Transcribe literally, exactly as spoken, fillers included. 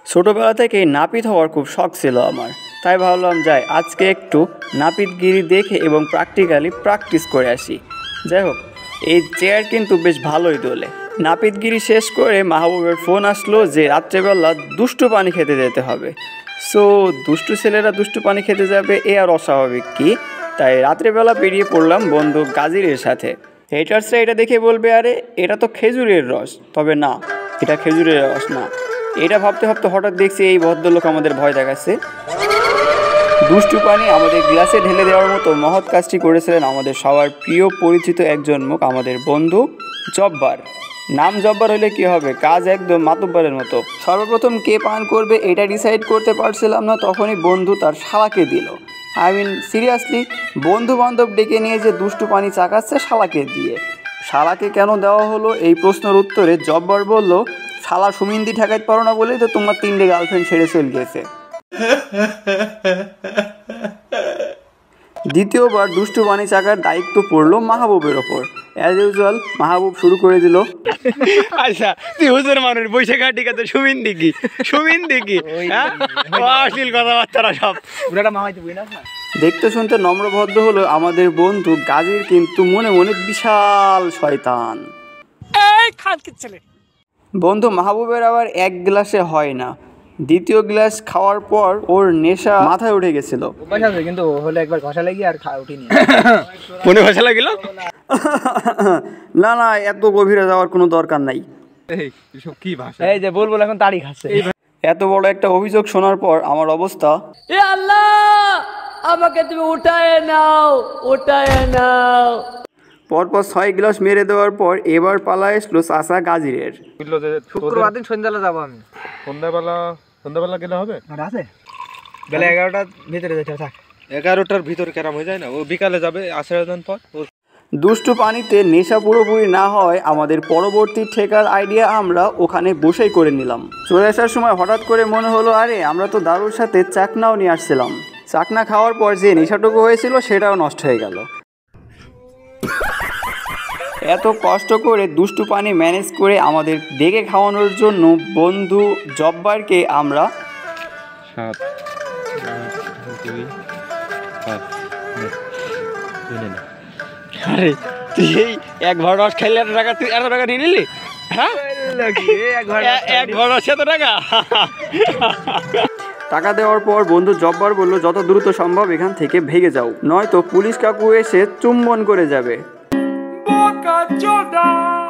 ছোটোবেলা থেকেই নাপিত হওয়ার খুব শখ ছিল আমার, তাই ভাবলাম যাই আজকে একটু নাপিতগিরি দেখে এবং প্র্যাকটিক্যালি প্র্যাকটিস করে আসি। যাই হোক, এই চেয়ার কিন্তু বেশ ভালোই দোলে। নাপিতগিরি শেষ করে মাহবুবের ফোন আসলো যে রাত্রেবেলা দুষ্টু পানি খেতে যেতে হবে। সো দুষ্টু ছেলেরা দুষ্টু পানি খেতে যাবে, এ আর অস্বাভাবিক কি? তাই রাত্রেবেলা বেরিয়ে পড়লাম বন্ধু গাজীরের সাথে। হেটার্সরা এটা দেখে বলবে আরে এটা তো খেজুরের রস, তবে না, এটা খেজুরের রস না। এটা ভাবতে ভাবতে হঠাৎ দেখছি এই ভদ্রলোক আমাদের ভয় দেখাচ্ছে। দুষ্টু পানি আমাদের গ্লাসে ঢেলে দেওয়ার মতো মহৎ কাজটি করেছিলেন আমাদের সবার প্রিয় পরিচিত একজন মুখ, আমাদের বন্ধু জব্বার। নাম জব্বার হলে কি হবে, কাজ একদম মাতব্বরের মতো। সর্বপ্রথম কে পান করবে এটা ডিসাইড করতে পারছিলাম না, তখনই বন্ধু তার শালাকে দিল। আই মিন সিরিয়াসলি, বন্ধু বান্ধব ডেকে নিয়ে যে দুষ্টু পানি চাকাচ্ছে শালাকে দিয়ে। শালাকে কেন দেওয়া হলো এই প্রশ্নের উত্তরে জব্বার বলল, শালা সুমিন্দি ঠেকাইতে পারো না বলেই তো তোমার তিনটে গার্লফ্রেন্ড ছেড়ে চলে গেছে। দ্বিতীয়বার দুষ্টু পানি চাকার দায়িত্ব পড়লো মাহবুবের ওপর। অ্যাজ ইউজুয়াল মাহবুব শুরু করে দিল। আচ্ছা তুই হুজুর মানুষ বৈশাখ টিকাতে সুমিন দিকি সুমিন দিকি অশ্লীল কথাবার্তারা সব পুরাটা মামাইতে বই না। দেখতে শুনতে নম্রভদ্র হলো আমাদের বন্ধু গাজীর, কিন্তু মনে মনে বিশাল শয়তান। বন্ধু মাহবুবের আবার এক গ্লাসে হয় না, দ্বিতীয় গ্লাস খাওয়ার পর ওর নেশা মাথায় উঠে গেছিল। কিন্তু হলে একবার ঘষা লাগি আর উঠিনি মনে ঘষা লাগিল। না না, এত গভীরে যাওয়ার কোনো দরকার নাই। কি ভাষা এই যে বলবো এখন তাড়ি খাচ্ছে। এত বড় একটা অভিযোগ শোনার পর আমার অবস্থা, এ আল্লাহ আমাকে তুমি উঠায় নাও, উঠায় নাও। পরপর ছয় গ্লাস মেরে দেওয়ার পর এবার পালা এসলো চাচা গাজীরের। শুক্রবার দিন সন্ধ্যাবেলা যাবো আমি। সন্ধ্যাবেলা সন্ধ্যাবেলা গেলে হবে? আছে বেলা এগারোটার ভিতরে যেতে থাক। এগারোটার ভিতরে কেরাম হয়ে যায় না? ও বিকালে যাবে আসার দিন পর। দুষ্টু পানিতে নেশা পুরোপুরি না হয় আমাদের পরবর্তী ঠেকার আইডিয়া আমরা ওখানে বসেই করে নিলাম। চলে আসার সময় হঠাৎ করে মনে হলো আরে আমরা তো দারুর সাথে চাকনাও নিয়ে আসছিলাম। চাকনা খাওয়ার পর যে নেশাটুকু হয়েছিল সেটাও নষ্ট হয়ে গেল। এত কষ্ট করে দুষ্টু পানি ম্যানেজ করে আমাদের ডেকে খাওয়ানোর জন্য বন্ধু জব্বারকে আমরা আরে তুই এই এক ভর রস খাইলে এত টাকা, তুই এত টাকা নিয়ে নিলি? হ্যাঁ এক ভর রস এত টাকা। টাকা দেওয়ার পর বন্ধু জব্বার বলল যত দ্রুত সম্ভব এখান থেকে ভেগে যাও, নয়তো পুলিশ কাকু এসে চুম্বন করে যাবে।